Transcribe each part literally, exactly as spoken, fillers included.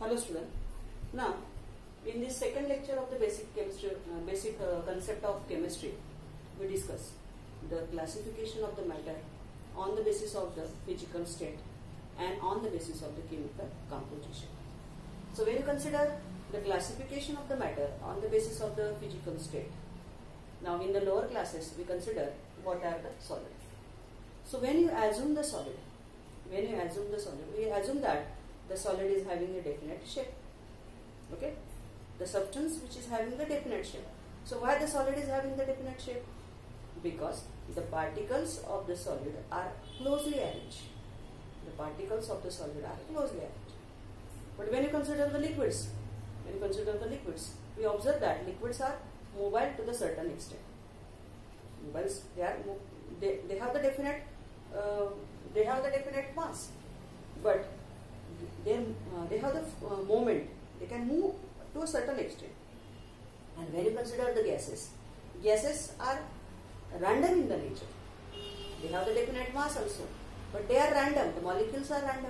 Hello student. Now in this second lecture of the basic chemistry, uh, basic uh, concept of chemistry, we discuss the classification of the matter on the basis of the physical state and on the basis of the chemical composition. So when you consider the classification of the matter on the basis of the physical state, now in the lower classes we consider what are the solid. So when you assume the solid, when you assume the solid, we assume that the solid is having a definite shape. Okay, the substance which is having the definite shape. So why the solid is having the definite shape? Because the particles of the solid are closely arranged. The particles of the solid are closely arranged. But when you consider the liquids, when you consider the liquids, we observe that liquids are mobile to the certain extent. Mobiles, they are they, they have the definite uh, they have the definite mass, but they uh, they have the uh, moment. They can move to a certain extent. And when you consider the gases, gases are random in the nature. They have the definite mass also, but they are random. The molecules are random.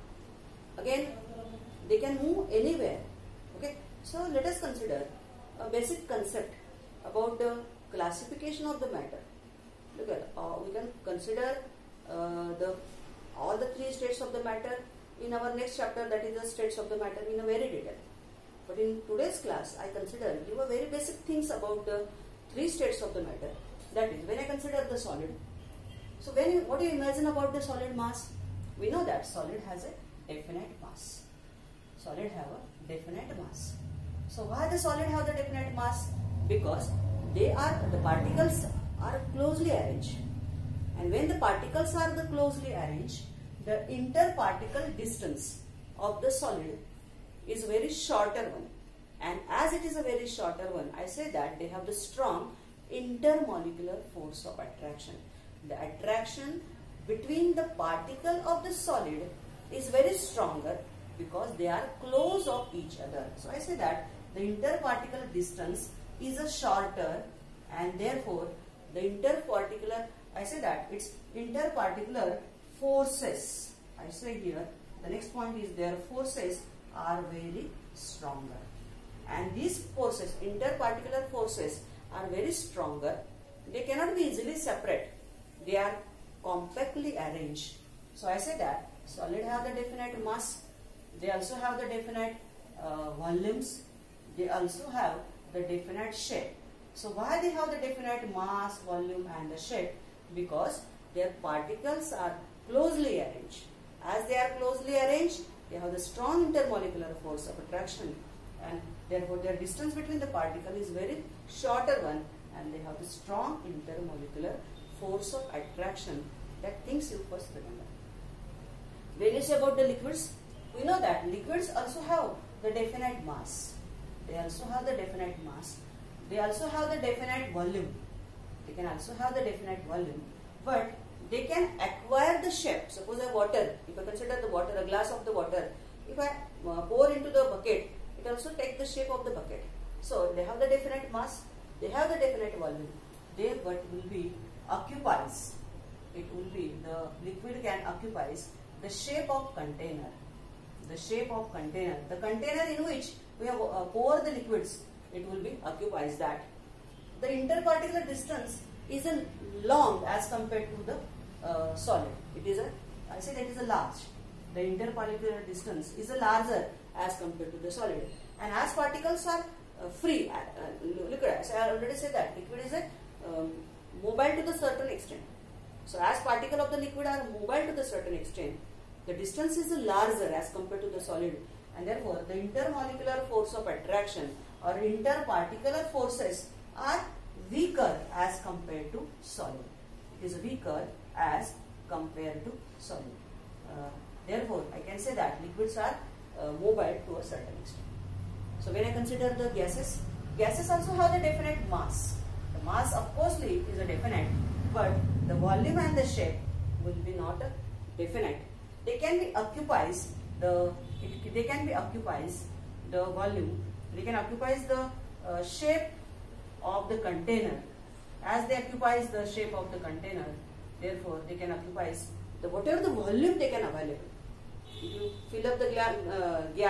Again, they can move anywhere. Okay, so let us consider a basic concept about the classification of the matter. Look at uh, we can consider uh, the all the three states of the matter in our next chapter, that is the states of the matter, in a very detail. But in today's class, I consider give a very basic things about the three states of the matter. That is, when I consider the solid. So when you, what do you imagine about the solid mass? We know that solid has a definite mass. Solid have a definite mass. So why the solid have the definite mass? Because they are the particles are closely arranged, and when the particles are the closely arranged, the interparticle distance of the solid is very shorter one, and as it is a very shorter one, I say that they have the strong intermolecular force of attraction. The attraction between the particle of the solid is very stronger because they are close of each other. So I say that the interparticle distance is a shorter, and therefore the interparticular, I say that its interparticular forces, I say here, the next point is their forces are very stronger, and these forces, interparticular forces, are very stronger. They cannot be easily separate. They are compactly arranged. So I say that solid have the definite mass. They also have the definite uh, volumes. They also have the definite shape. So why they have the definite mass, volume and the shape? Because their particles are closely arranged. As they are closely arranged, they have the strong intermolecular force of attraction, and therefore their distance between the particle is very shorter one, and they have the strong intermolecular force of attraction. That things you first remember. When you say about the liquids, we know that liquids also have the definite mass. They also have the definite mass. They also have the definite volume. They can also have the definite volume, but they can acquire the shape. Suppose a water, if I consider the water, a glass of the water, if I uh, pour into the bucket, it also takes the shape of the bucket. So they have the definite mass, they have the definite volume. They what will be occupies, it will be, the liquid can occupies the shape of container. The shape of container, the container in which we have uh, pour the liquids, it will be occupies that. The interparticular distance is a long as compared to the uh, solid. It is a, I say that is a large. The interparticular distance is a larger as compared to the solid. And as particles are uh, free, uh, uh, look at, I already said that liquid is a um, mobile to the certain extent. So as particle of the liquid are mobile to the certain extent, the distance is larger as compared to the solid, and therefore the intermolecular force of attraction or interparticular forces are weaker as compared to solid. It is weaker as compared to solid. Uh, therefore, I can say that liquids are uh, mobile to a certain extent. So when I consider the gases, gases also have a definite mass. The mass of course is a definite, but the volume and the shape will be not a definite. They can be occupies the it, they can be occupies the volume. They can occupies the uh, shape of the container. As they occupies the shape of the container, therefore they can occupies the whatever the volume they can available. If you fill up the uh, gas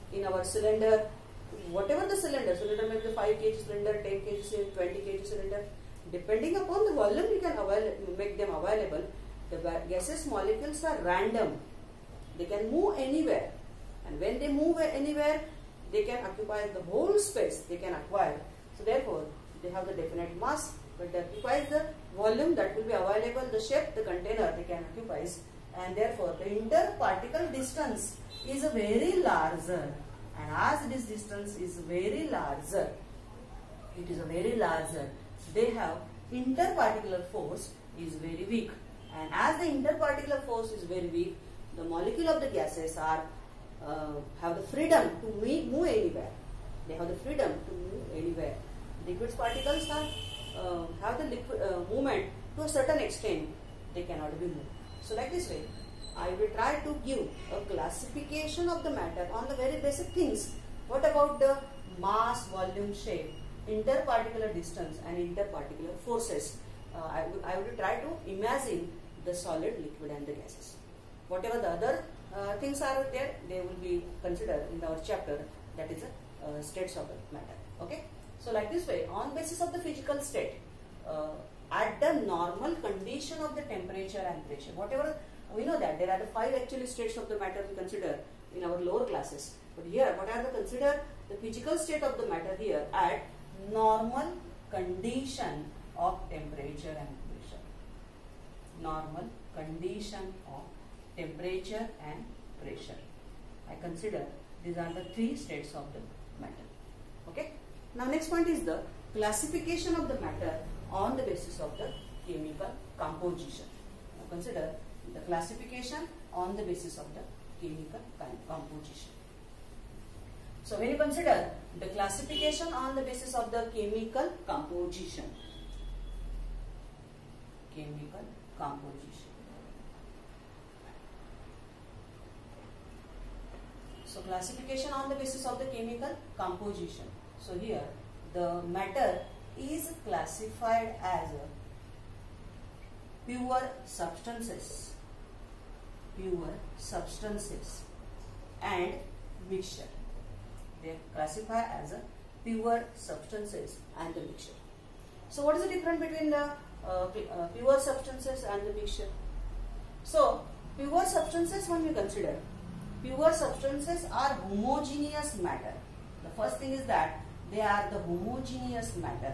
in our cylinder, whatever the cylinder, cylinder may be five kilograms cylinder, ten kilograms cylinder, twenty kilograms cylinder, depending upon the volume you can avail, make them available. The gaseous molecules are random. They can move anywhere, and when they move anywhere, they can occupy the whole space they can acquire. So therefore, they have the definite mass, but that requires the volume that will be available, the shape, the container they can occupy, and therefore the interparticle distance is very larger. And as this distance is very larger, it is a very larger, they have interparticular force is very weak. And as the interparticular force is very weak, the molecule of the gases are uh, have the freedom to move, move anywhere. They have the freedom to move anywhere. Liquid particles are uh, have the liquid uh, movement to a certain extent. They cannot be moved. So like this way, I will try to give a classification of the matter on the very basic things. What about the mass, volume, shape, interparticular distance and interparticular forces? Uh, I, will, I will try to imagine the solid, liquid and the gases. Whatever the other uh, things are there, they will be considered in our chapter, that is the uh, states of the matter. Okay. So like this way, on basis of the physical state, uh, at the normal condition of the temperature and pressure, whatever, we know that there are the five actually states of the matter we consider in our lower classes. But here, what are the consider the physical state of the matter here at normal condition of temperature and pressure. Normal condition of temperature and pressure. I consider these are the three states of the matter. Okay. Now next point is the classification of the matter on the basis of the chemical composition. Now consider the classification on the basis of the chemical composition. So when you consider the classification on the basis of the chemical composition, chemical composition. So classification on the basis of the chemical composition. So here the matter is classified as a pure substances, pure substances and mixture. They classify as a pure substances and the mixture. So what is the difference between the uh, uh, pure substances and the mixture? So pure substances, when we consider, pure substances are homogeneous matter. The first thing is that they are the homogeneous matter.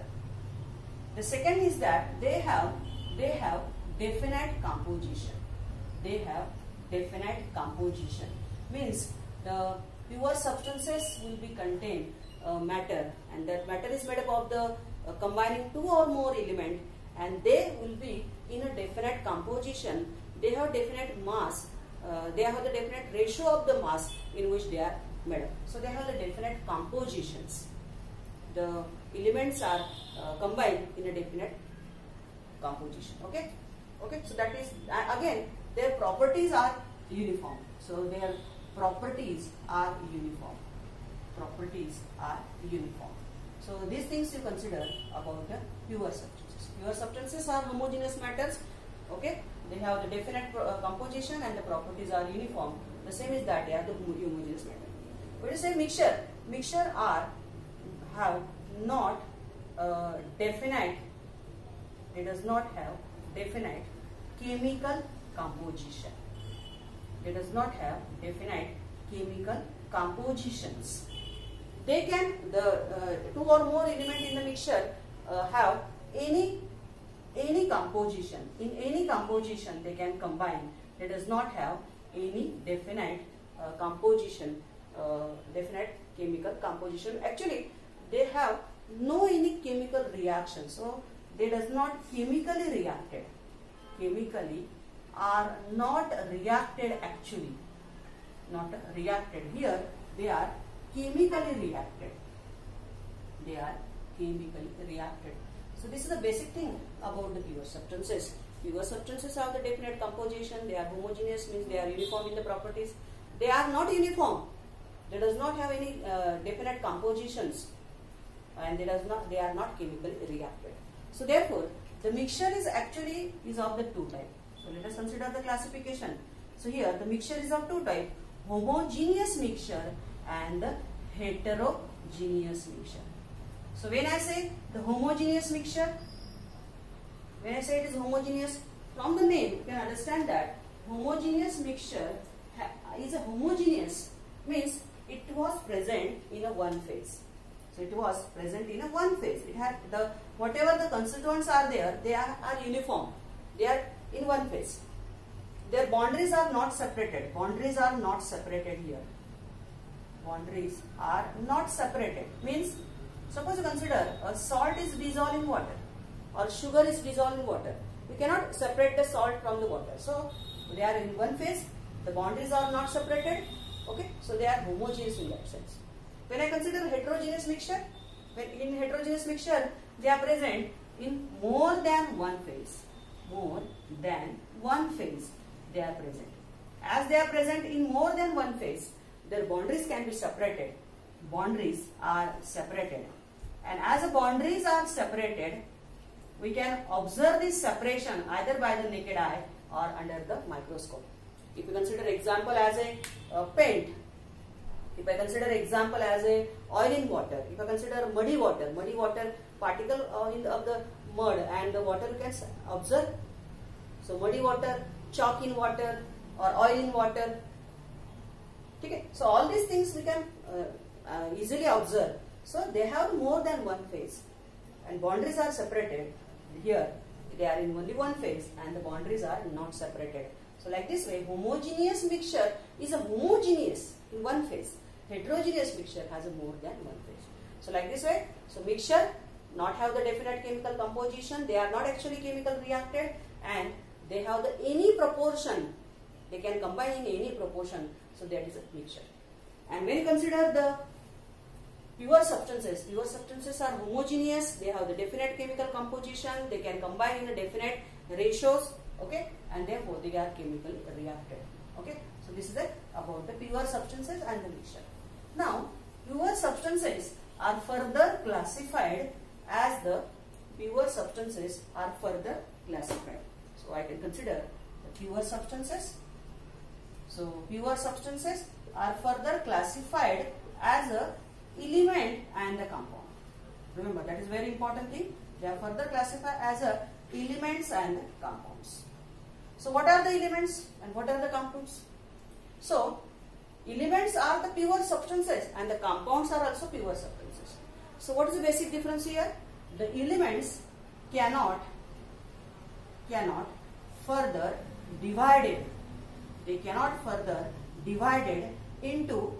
The second is that they have they have definite composition. They have definite composition. Means the pure substances will be contain uh, matter, and that matter is made up of the uh, combining two or more element, and they will be in a definite composition. They have definite mass. Uh, they have the definite ratio of the mass in which they are made up. So they have the definite compositions. The elements are uh, combined in a definite composition. Okay. Okay. So that is uh, again their properties are uniform. So their properties are uniform. Properties are uniform. So these things you consider about the pure substances. Pure substances are homogeneous matters. Okay. They have the definite uh, composition and the properties are uniform. The same is that they are the homogeneous matter. When you say mixture, mixture are have not uh, definite. They does not have definite chemical composition. They does not have definite chemical compositions. They can the uh, two or more element in the mixture uh, have any any composition. In any composition they can combine. They does not have any definite uh, composition, uh, definite chemical composition. Actually, they have no any chemical reaction. So they does not chemically reacted. Chemically are not reacted actually. Not reacted. Here they are chemically reacted. They are chemically reacted. So this is the basic thing about the pure substances. Pure substances have the definite composition. They are homogeneous, means they are uniform in the properties. They are not uniform. They does not have any uh, definite compositions, and they does not. They are not chemically reacted. So therefore, the mixture is actually is of the two type. So let us consider the classification. So here the mixture is of two type: homogeneous mixture and the heterogeneous mixture. So when I say the homogeneous mixture, when I say it is homogeneous, from the name you can understand that homogeneous mixture is a homogeneous means it was present in a one phase. So it was present in a one phase. It had the whatever the constituents are there, they are, are uniform. They are in one phase. Their boundaries are not separated. Boundaries are not separated here. Boundaries are not separated. Means, suppose you consider a salt is dissolved in water or sugar is dissolved in water. We cannot separate the salt from the water. So they are in one phase. The boundaries are not separated. Okay, so they are homogeneous in that sense. When I consider heterogeneous mixture, when in heterogeneous mixture they are present in more than one phase. More than one phase they are present. As they are present in more than one phase, their boundaries can be separated. Boundaries are separated. And as the boundaries are separated, we can observe this separation either by the naked eye or under the microscope. If you consider example as a uh, paint, if I consider example as a oil in water, if I consider muddy water, muddy water particle uh, in the, of the mud and the water you can observe. So muddy water, chalk in water or oil in water. Okay. So all these things we can uh, uh, easily observe. So they have more than one phase and boundaries are separated. Here they are in only one phase and the boundaries are not separated. So like this way, homogeneous mixture is a homogeneous in one phase. Heterogeneous mixture has a more than one phase. So like this way, so mixture not have the definite chemical composition, they are not actually chemical reacted and they have the any proportion, they can combine in any proportion, so that is a mixture. And when you consider the pure substances, pure substances are homogeneous, they have the definite chemical composition, they can combine in a definite ratios, okay, and therefore they are chemically reacted. Okay, so this is it about the pure substances and the mixture. Now, pure substances are further classified as the pure substances are further classified. So I can consider the pure substances. So pure substances are further classified as a element and the compound. Remember, that is very important thing. They are further classified as a elements and compounds. So what are the elements and what are the compounds? So elements are the pure substances and the compounds are also pure substances. So what is the basic difference here? The elements cannot cannot further divided. They cannot further divided into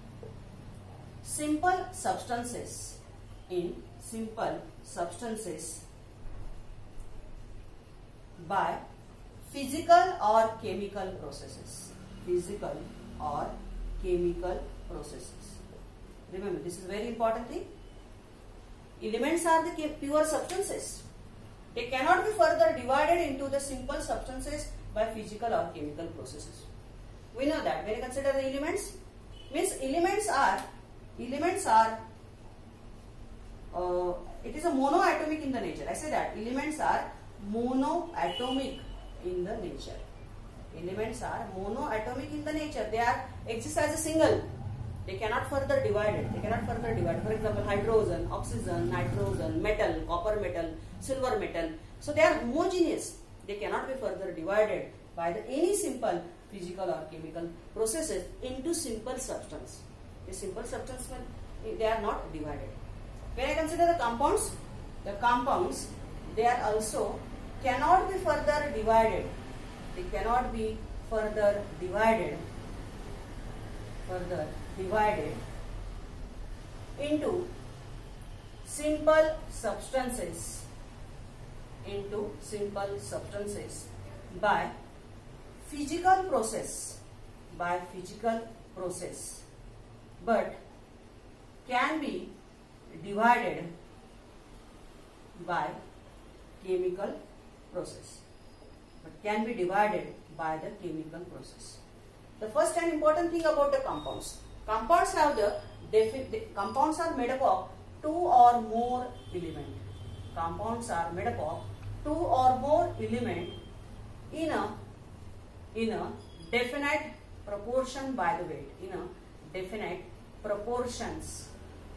simple substances in simple substances by physical or chemical processes. Physical or chemical processes. Remember, this is a very important thing. Elements are the pure substances. They cannot be further divided into the simple substances by physical or chemical processes. We know that when you consider the elements, means elements are elements are uh, it is a monoatomic in the nature. I say that elements are monoatomic in the nature. Elements are monoatomic in the nature. They are exist as a single. They cannot further divide it. They cannot further divide. For example, hydrogen, oxygen, nitrogen, metal, copper metal, silver metal. So they are homogeneous. They cannot be further divided by the any simple physical or chemical processes into simple substance. The simple substance, they are not divided. When I consider the compounds, the compounds, they are also cannot be further divided. They cannot be further divided, further divided into simple substances, into simple substances by physical process, by physical process, but can be divided by chemical process, but can be divided by the chemical process. The first and important thing about the compounds. Compounds have the, the compounds are made up of two or more elements. Compounds are made up of two or more elements in a in a definite proportion by the weight. In a definite proportions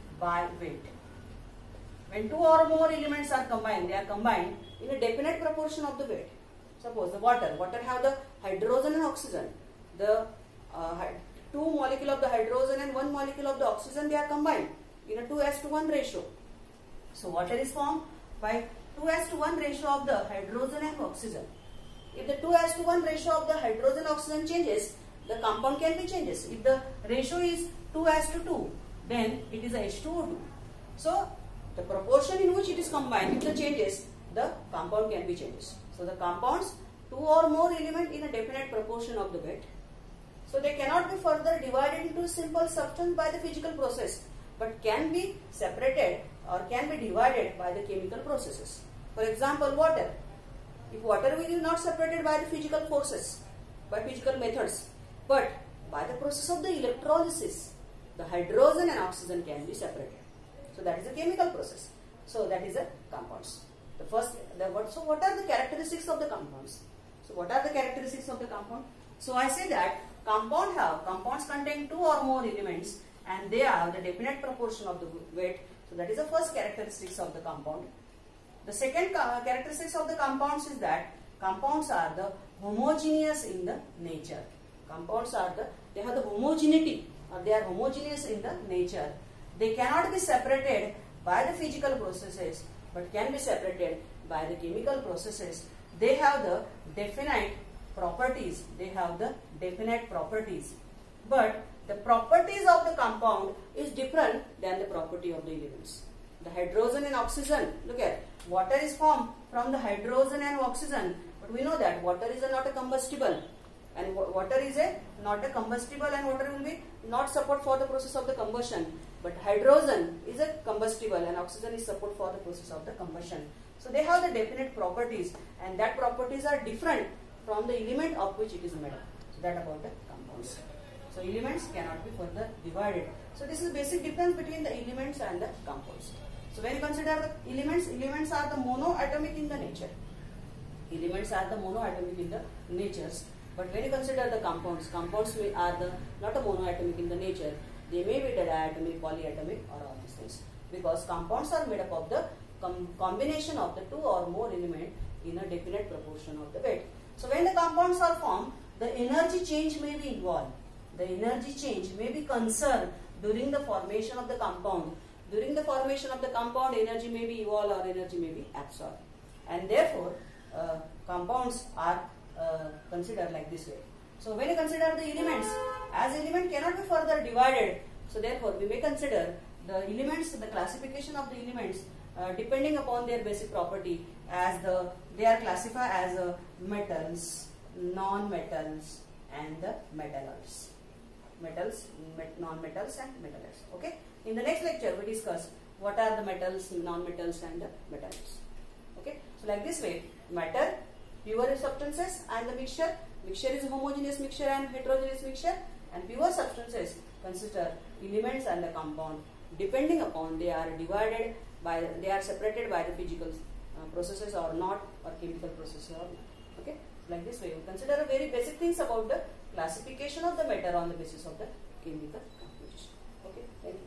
by weight. When two or more elements are combined, they are combined in a definite proportion of the weight. Suppose the water, water have the hydrogen and oxygen. The uh, two molecule of the hydrogen and one molecule of the oxygen, they are combined in a two as to one ratio. So water is formed by two as to one ratio of the hydrogen and oxygen. If the two as to one ratio of the hydrogen oxygen changes, the compound can be changes. If the ratio is two as to two, then it is a H two O two. So the proportion in which it is combined, if the changes, the compound can be changes. So the compounds, two or more element in a definite proportion of the weight. So they cannot be further divided into a simple substance by the physical process, but can be separated or can be divided by the chemical processes. For example, water. If water will be not separated by the physical forces, by physical methods, but by the process of the electrolysis, the hydrogen and oxygen can be separated. So that is a chemical process. So that is a compounds. The first, the, what, so what are the characteristics of the compounds? So what are the characteristics of the compound? So I say that compound have, compounds contain two or more elements and they have the definite proportion of the weight. So that is the first characteristics of the compound. The second characteristics of the compounds is that compounds are the homogeneous in the nature. Compounds are the, they have the homogeneity or they are homogeneous in the nature. They cannot be separated by the physical processes but can be separated by the chemical processes. They have the definite properties. They have the definite properties. But the properties of the compound is different than the property of the elements. The hydrogen and oxygen, look at, water is formed from the hydrogen and oxygen, but we know that water is a not a combustible and water is a not a combustible and water will be not support for the process of the combustion, but hydrogen is a combustible and oxygen is support for the process of the combustion. So they have the definite properties and that properties are different from the element of which it is made up. So that about the compounds. So elements cannot be further divided. So this is the basic difference between the elements and the compounds. So when you consider the elements, elements are the monoatomic in the nature. Elements are the monoatomic in the natures. But when you consider the compounds, compounds are the not a monoatomic in the nature. They may be the diatomic, polyatomic or all these things. Because compounds are made up of the com combination of the two or more elements in a definite proportion of the weight. So when the compounds are formed, the energy change may be involved. The energy change may be concerned during the formation of the compound. During the formation of the compound, energy may be evolved or energy may be absorbed. And therefore, uh, compounds are uh, considered like this way. So when you consider the elements, as element cannot be further divided, so therefore we may consider the elements, the classification of the elements uh, depending upon their basic property as the, they are classified as uh, metals, non-metals and the metals. Metals, met, non-metals and metals. Okay. In the next lecture we discuss what are the metals, non-metals and the metals. Okay. So like this way, matter, pure substances and the mixture. Mixture is a homogeneous mixture and heterogeneous mixture, and pure substances consider elements and the compound. Depending upon they are divided by, they are separated by the physical uh, processes or not, or chemical processes or not. Okay. Like this way, we consider a very basic things about the classification of the matter on the basis of the chemical composition. Okay. Thank you.